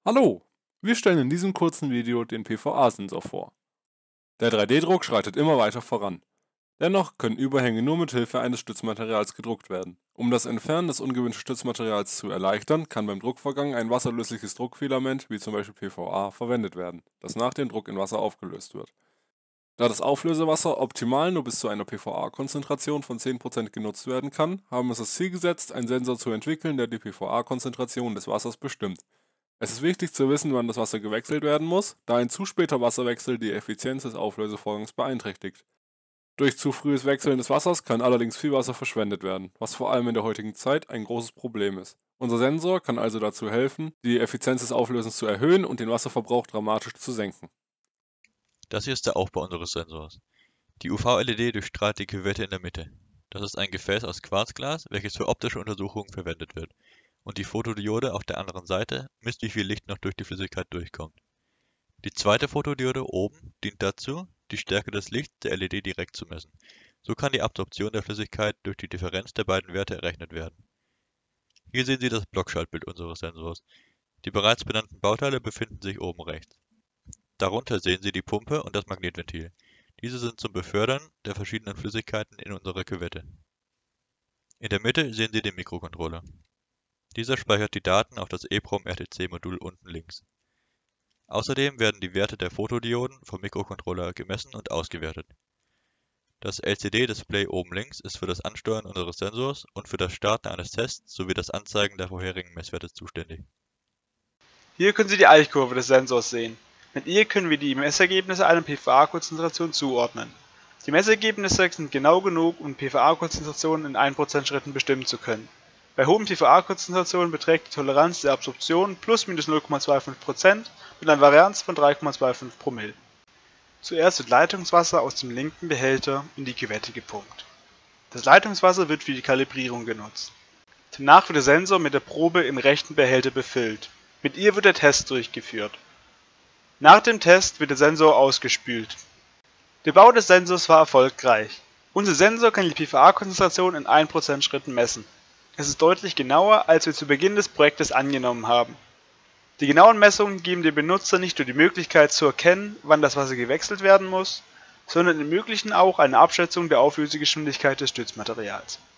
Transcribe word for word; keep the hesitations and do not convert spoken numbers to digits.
Hallo! Wir stellen in diesem kurzen Video den P V A-Sensor vor. Der drei D-Druck schreitet immer weiter voran. Dennoch können Überhänge nur mit Hilfe eines Stützmaterials gedruckt werden. Um das Entfernen des ungewünschten Stützmaterials zu erleichtern, kann beim Druckvorgang ein wasserlösliches Druckfilament, wie zum Beispiel P V A, verwendet werden, das nach dem Druck in Wasser aufgelöst wird. Da das Auflösewasser optimal nur bis zu einer P V A-Konzentration von zehn Prozent genutzt werden kann, haben wir uns das Ziel gesetzt, einen Sensor zu entwickeln, der die P V A-Konzentration des Wassers bestimmt. Es ist wichtig zu wissen, wann das Wasser gewechselt werden muss, da ein zu später Wasserwechsel die Effizienz des Auflösevorgangs beeinträchtigt. Durch zu frühes Wechseln des Wassers kann allerdings viel Wasser verschwendet werden, was vor allem in der heutigen Zeit ein großes Problem ist. Unser Sensor kann also dazu helfen, die Effizienz des Auflösens zu erhöhen und den Wasserverbrauch dramatisch zu senken. Das hier ist der Aufbau unseres Sensors. Die U V-L E D durchstrahlt die Küvette in der Mitte. Das ist ein Gefäß aus Quarzglas, welches für optische Untersuchungen verwendet wird. Und die Fotodiode auf der anderen Seite misst, wie viel Licht noch durch die Flüssigkeit durchkommt. Die zweite Fotodiode oben dient dazu, die Stärke des Lichts der L E D direkt zu messen. So kann die Absorption der Flüssigkeit durch die Differenz der beiden Werte errechnet werden. Hier sehen Sie das Blockschaltbild unseres Sensors. Die bereits benannten Bauteile befinden sich oben rechts. Darunter sehen Sie die Pumpe und das Magnetventil. Diese sind zum Befördern der verschiedenen Flüssigkeiten in unserer Küvette. In der Mitte sehen Sie den Mikrocontroller. Dieser speichert die Daten auf das EEPROM R T C-Modul unten links. Außerdem werden die Werte der Fotodioden vom Mikrocontroller gemessen und ausgewertet. Das L C D-Display oben links ist für das Ansteuern unseres Sensors und für das Starten eines Tests sowie das Anzeigen der vorherigen Messwerte zuständig. Hier können Sie die Eichkurve des Sensors sehen. Mit ihr können wir die Messergebnisse einer P V A-Konzentration zuordnen. Die Messergebnisse sind genau genug, um P V A-Konzentrationen in ein Prozent Schritten bestimmen zu können. Bei hohen P V A-Konzentrationen beträgt die Toleranz der Absorption plus minus null Komma fünfundzwanzig Prozent mit einer Varianz von drei Komma fünfundzwanzig Promille. Zuerst wird Leitungswasser aus dem linken Behälter in die Küvette gepumpt. Das Leitungswasser wird für die Kalibrierung genutzt. Danach wird der Sensor mit der Probe im rechten Behälter befüllt. Mit ihr wird der Test durchgeführt. Nach dem Test wird der Sensor ausgespült. Der Bau des Sensors war erfolgreich. Unser Sensor kann die P V A-Konzentration in ein Prozent Schritten messen. Es ist deutlich genauer, als wir zu Beginn des Projektes angenommen haben. Die genauen Messungen geben dem Benutzer nicht nur die Möglichkeit zu erkennen, wann das Wasser gewechselt werden muss, sondern ermöglichen auch eine Abschätzung der Auflösegeschwindigkeit des Stützmaterials.